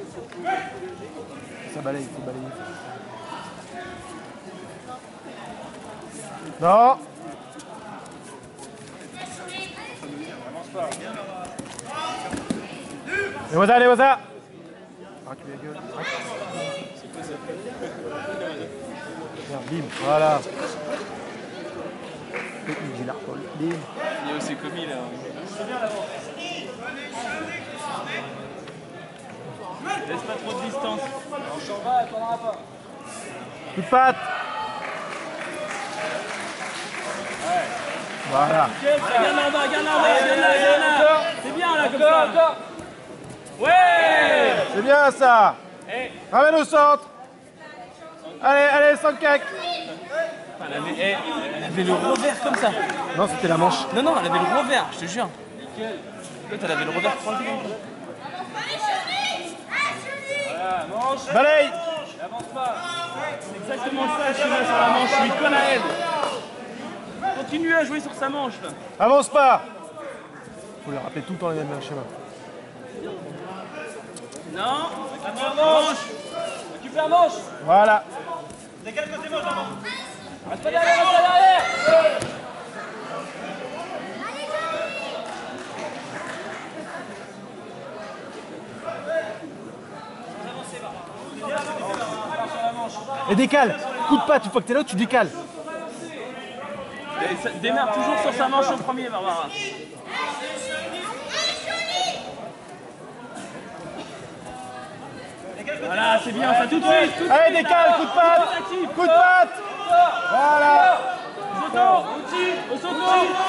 Ça balaye, il faut balayer. Non. Les voisins. Recule la gueule. Bim, voilà. Technique du narcol. Bim. Il y a aussi commis là. Laisse pas trop de distance. Coup de patte. Voilà. Regarde là, regarde là. C'est bien là comme ça. Ouais. C'est bien ça. Ramène au centre. Allez, sans cac. Elle avait le revers comme ça. Non, c'était la manche. Non, elle avait le revers, je te jure. L'autre, elle avait le revers croisé. Voilà, manche. Balaye. N'avance pas. C'est exactement ça, le schéma sur la manche. Je lui donne à elle. Continue à jouer sur sa manche. Là. Avance pas. Faut leur rappeler tout le temps les mêmes schémas. Non. Récupère manche. Récupère manche. Voilà. Décale côté manche avant. Reste pas derrière, reste pas derrière. Et décale. Coup de patte, une fois que t'es là, tu décales. Démarre toujours sur sa manche en premier, Barbara. Voilà, c'est bien, ça tout de suite. Allez, décale, coup de patte. Coup de patte. Voilà. Au soto.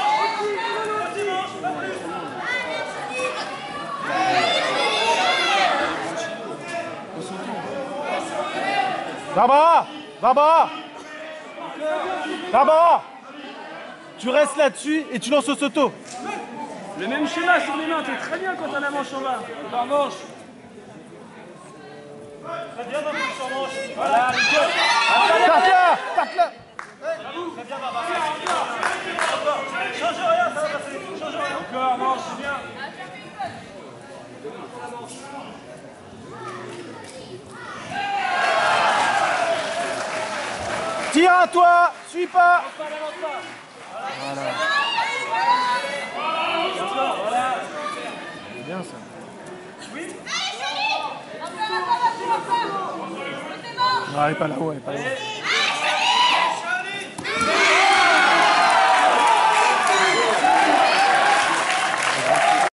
Barbara. Tu restes là-dessus et tu lances au soto. Le même schéma sur les mains, t'es très bien quand t'as la manche en bas. Par manche. Très bien, ma manche en manche. Voilà, nickel. Tarte-la. Très bien, Barbara. Change rien, ça va passer. Change rien. Encore, manche, c'est bien. Tire à toi. Suis pas. Voilà. C'est bien ça. Non, elle est pas là-haut, elle est pas là-haut.